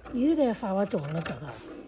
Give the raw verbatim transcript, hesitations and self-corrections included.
伊在法国走了这个。